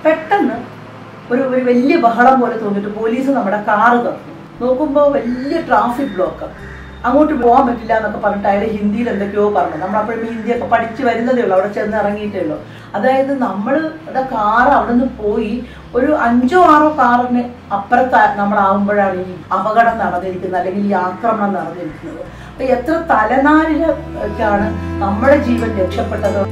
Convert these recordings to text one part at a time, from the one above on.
പെട്ടെന്ന് ഒരു വലിയ ബഹളം പോലെ തോന്നിയിട്ട് പോലീസ് നമ്മുടെ കാറ് തന്നു. നോക്കുമ്പോൾ വലിയ ട്രാഫിക് ബ്ലോക്ക്, അങ്ങോട്ട് പോകാൻ പറ്റില്ല എന്നൊക്കെ പറഞ്ഞിട്ട് അയാൾ ഹിന്ദിയിൽ എന്തൊക്കെയോ പറഞ്ഞു. നമ്മളപ്പോഴും ഹിന്ദിയൊക്കെ പഠിച്ച് വരുന്നതേ ഉള്ളൂ, അവിടെ ചെന്ന് ഇറങ്ങിയിട്ടേ ഉള്ളൂ. അതായത് നമ്മളുടെ കാർ അവിടെ നിന്ന് പോയി ഒരു 5-6 കാറിന് അപ്പുറത്ത് നമ്മളാവുമ്പോഴാണ് ഈ അപകടം നടന്നിരിക്കുന്നത്, അല്ലെങ്കിൽ ഈ ആക്രമണം നടന്നിരിക്കുന്നത്. അപ്പൊ എത്ര തലനാരിലൊക്കെയാണ് നമ്മുടെ ജീവൻ രക്ഷപ്പെട്ടത്.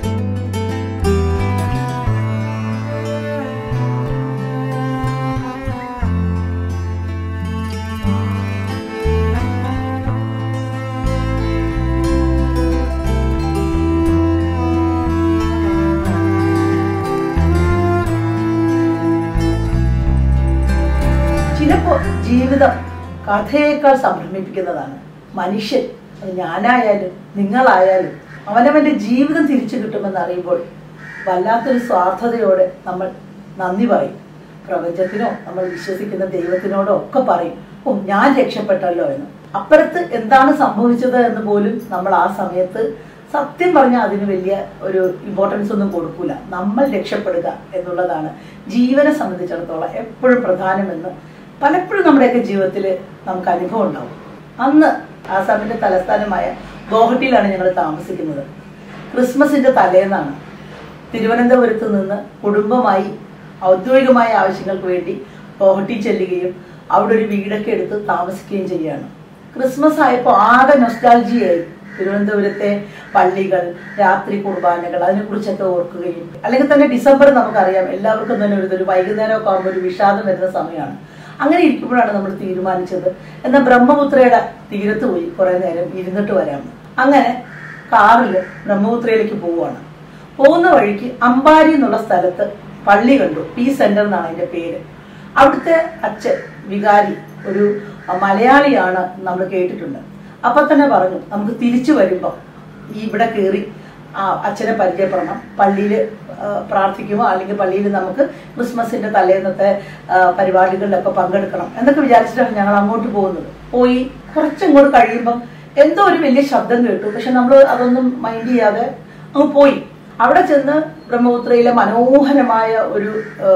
ചിലപ്പോൾ ജീവിതം കഥയേക്കാൾ സംഭ്രമിപ്പിക്കുന്നതാണ്. മനുഷ്യൻ, അത് ഞാനായാലും നിങ്ങളായാലും, അവനവന്റെ ജീവിതം തിരിച്ചു കിട്ടുമെന്ന് അറിയുമ്പോൾ വല്ലാത്തൊരു സ്വാർത്ഥതയോടെ നമ്മൾ നന്ദി പറയും. പ്രപഞ്ചത്തിനോ നമ്മൾ വിശ്വസിക്കുന്ന ദൈവത്തിനോടോ ഒക്കെ പറയും, ഓ ഞാൻ രക്ഷപ്പെട്ടല്ലോ എന്ന്. അപ്പുറത്ത് എന്താണ് സംഭവിച്ചത് എന്ന് പോലും നമ്മൾ ആ സമയത്ത് സത്യം പറഞ്ഞാൽ അതിന് വലിയ ഒരു ഇമ്പോർട്ടൻസ് ഒന്നും കൊടുക്കൂല. നമ്മൾ രക്ഷപ്പെടുക എന്നുള്ളതാണ് ജീവനെ സംബന്ധിച്ചിടത്തോളം എപ്പോഴും പ്രധാനമെന്ന് പലപ്പോഴും നമ്മുടെയൊക്കെ ജീവിതത്തിൽ നമുക്ക് അനുഭവം ഉണ്ടാവും. അന്ന് ആസാമിന്റെ തലസ്ഥാനമായ ഗോഹട്ടിയിലാണ് ഞങ്ങൾ താമസിക്കുന്നത്. ക്രിസ്മസിന്റെ തലേന്നാണ്. തിരുവനന്തപുരത്ത് നിന്ന് കുടുംബമായി ഔദ്യോഗികമായ ആവശ്യങ്ങൾക്ക് വേണ്ടി ഗോഹട്ടി ചെല്ലുകയും അവിടെ ഒരു വീടൊക്കെ എടുത്ത് താമസിക്കുകയും ചെയ്യുകയാണ്. ക്രിസ്മസ് ആയപ്പോൾ ആകെ നൊസ്റ്റാൾജിയായി. തിരുവനന്തപുരത്തെ പള്ളികൾ, രാത്രി കുർബാനകൾ, അതിനെക്കുറിച്ചൊക്കെ ഓർക്കുകയും, അല്ലെങ്കിൽ തന്നെ ഡിസംബർ നമുക്കറിയാം എല്ലാവർക്കും തന്നെ ഒരു വൈകുന്നേരമൊക്കെ ആകുമ്പോൾ ഒരു വിഷാദം വരുന്ന സമയമാണ്. അങ്ങനെ ഇരിക്കുമ്പോഴാണ് നമ്മൾ തീരുമാനിച്ചത് എന്നാൽ ബ്രഹ്മപുത്രയുടെ തീരത്ത് പോയി കുറെ നേരം ഇരുന്നിട്ട് വരാമെന്ന്. അങ്ങനെ കാറിൽ ബ്രഹ്മപുത്രയിലേക്ക് പോവുകയാണ്. പോകുന്ന വഴിക്ക് അമ്പാരി എന്നുള്ള സ്ഥലത്ത് പള്ളി കണ്ടു. പീസ് സെന്റർ എന്നാണ് അതിന്റെ പേര്. അവിടുത്തെ അച്ഛൻ വികാരി ഒരു മലയാളിയാണ്, നമ്മൾ കേട്ടിട്ടുണ്ട്. അപ്പൊ തന്നെ പറഞ്ഞു നമുക്ക് തിരിച്ചു വരുമ്പോൾ ഇവിടെ കയറി അച്ഛനെ പരിചയപ്പെടണം, പള്ളിയിൽ പ്രാർത്ഥിക്കുമോ അല്ലെങ്കിൽ പള്ളിയിൽ നമുക്ക് ക്രിസ്മസിന്റെ തലേന്നത്തെ പരിപാടികളിലൊക്കെ പങ്കെടുക്കണം എന്നൊക്കെ വിചാരിച്ചിട്ടാണ് ഞങ്ങൾ അങ്ങോട്ട് പോകുന്നത്. പോയി കുറച്ചങ്ങോട്ട് കഴിയുമ്പം എന്തോ ഒരു വലിയ ശബ്ദം കേട്ടു. പക്ഷെ നമ്മൾ അതൊന്നും മൈൻഡ് ചെയ്യാതെ അങ്ങ് പോയി. അവിടെ ചെന്ന് ബ്രഹ്മപുത്രയിലെ മനോഹരമായ ഒരു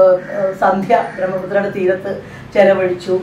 സന്ധ്യ ബ്രഹ്മപുത്രയുടെ തീരത്ത് ചെലവഴിച്ചു.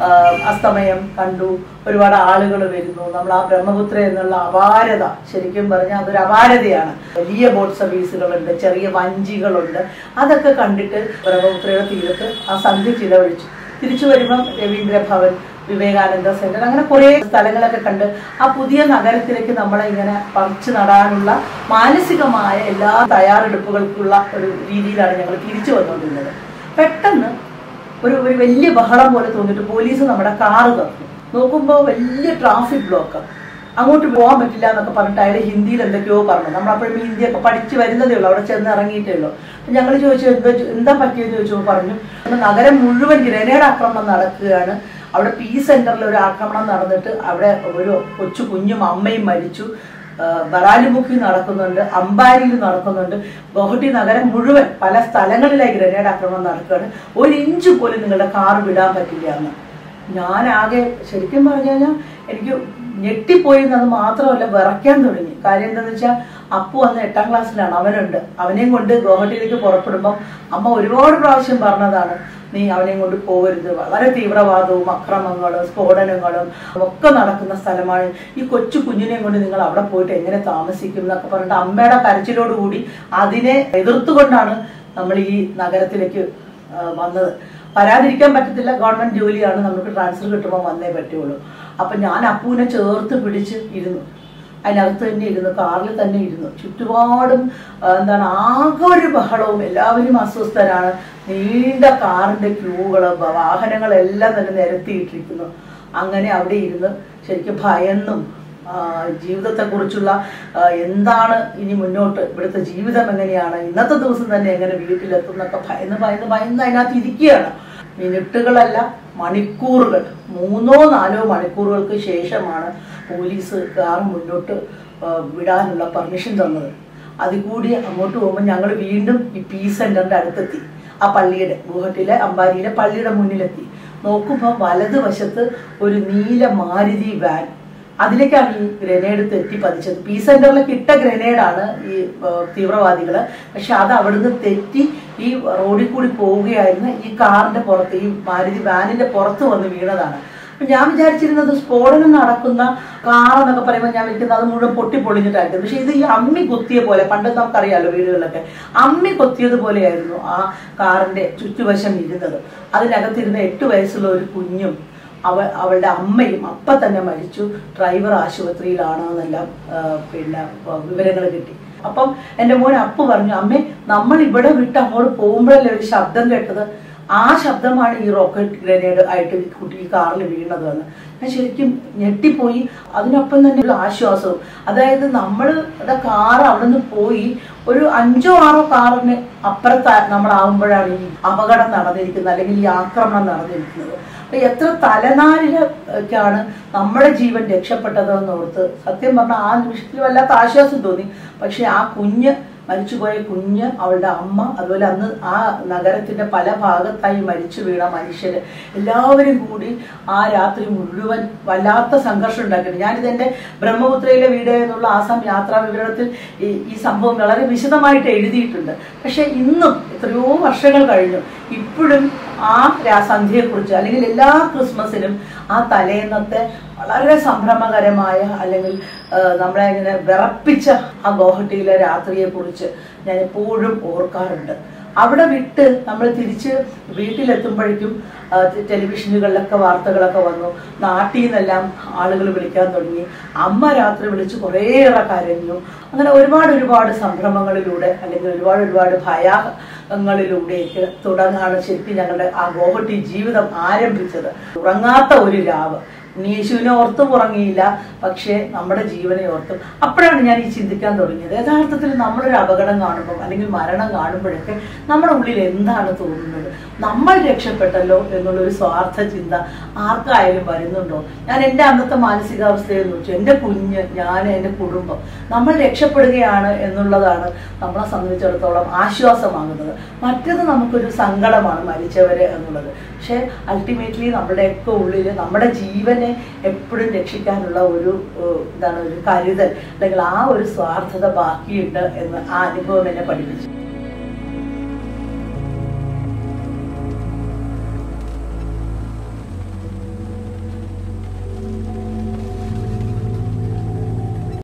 അസ്തമയം കണ്ടു. ഒരുപാട് ആളുകൾ വരുന്നു. നമ്മൾ ആ ബ്രഹ്മപുത്ര എന്നുള്ള അപാരത, ശരിക്കും പറഞ്ഞാൽ അതൊരു അപാരതയാണ്. വലിയ ബോട്ട് സർവീസുകളുണ്ട്, ചെറിയ വഞ്ചികളുണ്ട്. അതൊക്കെ കണ്ടിട്ട് ബ്രഹ്മപുത്രയുടെ തീരത്ത് ആ സന്ധ്യ ചിലവഴിച്ചു. തിരിച്ചു വരുമ്പം രവീന്ദ്ര ഭവൻ, വിവേകാനന്ദ സെന്റർ, അങ്ങനെ കുറെ സ്ഥലങ്ങളൊക്കെ കണ്ട് ആ പുതിയ നഗരത്തിലേക്ക് നമ്മളെ ഇങ്ങനെ പറിച്ചു നടാനുള്ള മാനസികമായ എല്ലാ തയ്യാറെടുപ്പുകൾക്കുള്ള ഒരു രീതിയിലാണ് ഞങ്ങൾ തിരിച്ചു വന്നുകൊണ്ടിരുന്നത്. പെട്ടെന്ന് ഒരു വലിയ ബഹളം പോലെ തോന്നിയിട്ട് പോലീസ് നമ്മുടെ കാറ് തന്നു. നോക്കുമ്പോൾ വലിയ ട്രാഫിക് ബ്ലോക്ക്, അങ്ങോട്ട് പോകാൻ പറ്റില്ല എന്നൊക്കെ പറഞ്ഞിട്ട് അയാൾ ഹിന്ദിയിൽ എന്തൊക്കെയോ പറഞ്ഞു. നമ്മളപ്പോഴും ഹിന്ദിയൊക്കെ പഠിച്ച് വരുന്നതേ ഉള്ളൂ, അവിടെ ചെന്ന് ഇറങ്ങിയിട്ടേ ഉള്ളൂ. ഞങ്ങൾ ചോദിച്ചു എന്താ പറ്റിയെന്ന് ചോദിച്ചു. പറഞ്ഞു നഗരം മുഴുവൻ ഗ്രനേഡ് ആക്രമണം നടക്കുകയാണ്. അവിടെ പീസ് സെന്ററിൽ ഒരു ആക്രമണം നടന്നിട്ട് അവിടെ ഒരു കുഞ്ഞും അമ്മയും മരിച്ചു. ബറാലിമുഖി നടക്കുന്നുണ്ട്, അമ്പാരിയിൽ നടക്കുന്നുണ്ട്. ഗോഹട്ടി നഗരം മുഴുവൻ പല സ്ഥലങ്ങളിലായി ഗ്രനേഡ് ആക്രമണം നടക്കുകയാണ്. 1 ഇഞ്ച് പോലും നിങ്ങളുടെ കാർ വിടാൻ പറ്റില്ല എന്ന്. ഞാനാകെ ശരിക്കും പറഞ്ഞു കഴിഞ്ഞാൽ എനിക്ക് ഞെട്ടിപ്പോയി എന്നത് മാത്രമല്ല, വിറയ്ക്കാൻ തുടങ്ങി. കാര്യം എന്താണെന്ന് വെച്ചാൽ അപ്പു അന്ന് 8ാം ക്ലാസ്സിലാണ്, അവനുണ്ട്. അവനെയും കൊണ്ട് ഗോഹട്ടിയിലേക്ക് പുറപ്പെടുമ്പം അമ്മ ഒരുപാട് പ്രാവശ്യം പറഞ്ഞതാണ്, നീ അവനെയും കൊണ്ട് പോകരുത്, വളരെ തീവ്രവാദവും അക്രമങ്ങളും സ്ഫോടനങ്ങളും ഒക്കെ നടക്കുന്ന സ്ഥലമാണ്, ഈ കൊച്ചു കുഞ്ഞിനെയും കൊണ്ട് നിങ്ങൾ അവിടെ പോയിട്ട് എങ്ങനെ താമസിക്കും എന്നൊക്കെ പറഞ്ഞിട്ട് അമ്മയുടെ കരച്ചിലോടുകൂടി അതിനെ എതിർത്തുകൊണ്ടാണ് നമ്മൾ ഈ നഗരത്തിലേക്ക് വന്നത്. വരാതിരിക്കാൻ പറ്റത്തില്ല, ഗവൺമെന്റ് ജോലിയാണ്, നമുക്ക് ട്രാൻസ്ഫർ കിട്ടുമ്പോൾ വന്നേ പറ്റുള്ളൂ. അപ്പൊ ഞാൻ അപ്പുവിനെ ചേർത്ത് പിടിച്ച് ഇരുന്നു. അതിനകത്ത് തന്നെ ഇരുന്നു, കാറിൽ തന്നെ ഇരുന്നു. ചുറ്റുപാടും എന്താണ് ആകെ ഒരു ബഹളവും, എല്ലാവരും അസ്വസ്ഥരാണ്. നീണ്ട കാറിന്റെ ക്യൂകള്, വാഹനങ്ങളെല്ലാം തന്നെ നിരത്തിയിട്ടിരിക്കുന്നു. അങ്ങനെ അവിടെ ഇരുന്ന് ശരിക്കും ഭയന്നും ജീവിതത്തെക്കുറിച്ചുള്ള എന്താണ് ഇനി മുന്നോട്ട്, ഇവിടുത്തെ ജീവിതം എങ്ങനെയാണ്, ഇന്നത്തെ ദിവസം തന്നെ എങ്ങനെ വീട്ടിലെത്തും എന്നൊക്കെ ഭയന്ന് അതിനകത്ത് ഇരിക്കുകയാണ്. മിനിറ്റുകളല്ല, മണിക്കൂറുകൾ, 3-4 മണിക്കൂറുകൾക്ക് ശേഷമാണ് പോലീസ് കാർ മുന്നോട്ട് വിടാനുള്ള പെർമിഷൻ തന്നത്. അതിൽ കൂടി അങ്ങോട്ട് പോകുമ്പോൾ ഞങ്ങൾ വീണ്ടും ഈ പീസ് സെന്ററിന്റെ അടുത്തെത്തി. ആ പള്ളിയുടെ, ഗുവാഹട്ടിയിലെ അമ്പാരിയിലെ പള്ളിയുടെ മുന്നിലെത്തി. നോക്കുമ്പോൾ വലതുവശത്ത് ഒരു നീല മാരുതി വാൻ, അതിലേക്കാണ് ഈ ഗ്രനേഡ് തെറ്റി പതിച്ചത്. പീസ് സെന്ററിലേക്ക് ഇട്ട ഗ്രനേഡാണ് ഈ തീവ്രവാദികള്. പക്ഷെ അത് അവിടുന്ന് തെറ്റി ഈ റോഡിൽ കൂടി പോവുകയായിരുന്നു. ഈ കാറിന്റെ പുറത്ത്, ഈ മാരുതി വാനിന്റെ പുറത്ത് വന്ന് വീണതാണ്. അപ്പൊ ഞാൻ വിചാരിച്ചിരുന്നത് സ്ഫോടനം നടക്കുന്ന കാറെന്നൊക്കെ പറയുമ്പോൾ ഞാൻ വിളിക്കുന്നത് അത് മുഴുവൻ പൊട്ടിപ്പൊളിഞ്ഞിട്ടായിരുന്നു. പക്ഷെ ഇത് ഈ അമ്മി കൊത്തിയ പോലെ, പണ്ട് നമുക്കറിയാലോ വീടുകളിലൊക്കെ അമ്മി കൊത്തിയതുപോലെയായിരുന്നു ആ കാറിന്റെ ചുറ്റുവശം ഇരുന്നത്. അതിനകത്തിരുന്ന 8 വയസ്സുള്ള ഒരു കുഞ്ഞും അവളുടെ അമ്മയും അപ്പം തന്നെ മരിച്ചു. ഡ്രൈവർ ആശുപത്രിയിലാണെന്നെല്ലാം പിന്നെ വിവരങ്ങൾ കിട്ടി. അപ്പം എൻ്റെ മോൻ അപ്പു പറഞ്ഞു, അമ്മേ നമ്മൾ ഇവിടെ വിട്ട് അങ്ങോട്ട് പോകുമ്പോഴല്ലേ ഒരു ശബ്ദം കേട്ടത്, ആ ശബ്ദമാണ് ഈ റോക്കറ്റ് ഗ്രനേഡ് ആയിട്ട് കുട്ടി ഈ കാറിൽ വീണത് എന്ന്. ഞാൻ ശരിക്കും ഞെട്ടിപ്പോയി. അതിനൊപ്പം തന്നെ ഒരു ആശ്വാസവും. അതായത് നമ്മൾ കാർ അവിടെ നിന്ന് പോയി ഒരു 5 or 6 കാറിന് അപ്പുറത്ത് നമ്മളാവുമ്പോഴാണ് ഈ അപകടം നടന്നിരിക്കുന്നത്, അല്ലെങ്കിൽ ഈ ആക്രമണം നടന്നിരിക്കുന്നത്. അപ്പൊ എത്ര തലനാരിലാണ് നമ്മുടെ ജീവൻ രക്ഷപ്പെട്ടതെന്ന് ഓർത്ത് സത്യം പറഞ്ഞാൽ ആ നിമിഷത്തിൽ വല്ലാത്ത ആശ്വാസം തോന്നി. പക്ഷെ ആ മരിച്ചുപോയ കുഞ്ഞ്, അവളുടെ അമ്മ, അതുപോലെ അന്ന് ആ നഗരത്തിന്റെ പല ഭാഗത്തായി മരിച്ചു വീണ മനുഷ്യര് എല്ലാവരും കൂടി ആ രാത്രി മുഴുവൻ വല്ലാത്ത സംഘർഷം ഉണ്ടാക്കിയിട്ടുണ്ട്. ഞാനിതെന്റെ ബ്രഹ്മപുത്രയിലെ വീട് എന്നുള്ള ആസാം യാത്രാ വിവരണത്തിൽ ഈ സംഭവം വളരെ വിശദമായിട്ട് എഴുതിയിട്ടുണ്ട്. പക്ഷെ ഇന്നും എത്രയോ വർഷങ്ങൾ കഴിഞ്ഞു ഇപ്പോഴും ആ സന്ധ്യയെക്കുറിച്ച്, അല്ലെങ്കിൽ എല്ലാ ക്രിസ്മസിനും ആ തലേന്നത്തെ വളരെ സംഭ്രമകരമായ, അല്ലെങ്കിൽ നമ്മളെ ഇങ്ങനെ വിറപ്പിച്ച ആ ഗോഹട്ടിയിലെ രാത്രിയെ കുറിച്ച് ഞാൻ എപ്പോഴും ഓർക്കാറുണ്ട്. അവിടെ വിട്ട് നമ്മൾ തിരിച്ച് വീട്ടിലെത്തുമ്പോഴേക്കും ടെലിവിഷനുകളിലൊക്കെ വാർത്തകളൊക്കെ വന്നു. നാട്ടിൽ നിന്നെല്ലാം ആളുകൾ വിളിക്കാൻ തുടങ്ങി. അമ്മ രാത്രി വിളിച്ച് കുറേയേറെ കരഞ്ഞു. അങ്ങനെ ഒരുപാട് സംഭ്രമങ്ങളിലൂടെ, അല്ലെങ്കിൽ ഒരുപാട് ഭയങ്ങളിലൂടെയൊക്കെ തുടങ്ങാണ് ശരിക്കും ഞങ്ങളുടെ ആ ഗോഹട്ടി ജീവിതം ആരംഭിച്ചത്. ഉറങ്ങാത്ത ഒരു രാവ്. യേശുവിനെ ഓർത്തും ഉറങ്ങിയില്ല, പക്ഷേ നമ്മുടെ ജീവനെ ഓർത്തും. അപ്പോഴാണ് ഞാൻ ഈ ചിന്തിക്കാൻ തുടങ്ങിയത്, യഥാർത്ഥത്തിൽ നമ്മളൊരു അപകടം കാണുമ്പോൾ അല്ലെങ്കിൽ മരണം കാണുമ്പോഴൊക്കെ നമ്മുടെ ഉള്ളിൽ എന്താണ് തോന്നുന്നത്? നമ്മൾ രക്ഷപ്പെട്ടല്ലോ എന്നുള്ളൊരു സ്വാർത്ഥ ചിന്ത ആർക്കായാലും വരുന്നുണ്ടോ? ഞാൻ എൻ്റെ അന്നത്തെ മാനസികാവസ്ഥയെ നോക്കി, എൻ്റെ കുഞ്ഞ്, ഞാൻ, എൻ്റെ കുടുംബം, നമ്മൾ രക്ഷപ്പെടുകയാണ് എന്നുള്ളതാണ് നമ്മളെ സംബന്ധിച്ചിടത്തോളം ആശ്വാസമാകുന്നത്. മറ്റത് നമുക്കൊരു സങ്കടമാണ്, മരിച്ചവര് എന്നുള്ളത്. പക്ഷെ അൾട്ടിമേറ്റ്ലി നമ്മുടെയൊക്കെ ഉള്ളിൽ നമ്മുടെ ജീവനെ എപ്പോഴും രക്ഷിക്കാനുള്ള ഒരു കരുതൽ, അല്ലെങ്കിൽ ആ ഒരു സ്വാർത്ഥത ബാക്കിയുണ്ട് എന്ന് ആ അനുഭവം എന്നെ പഠിപ്പിച്ചു.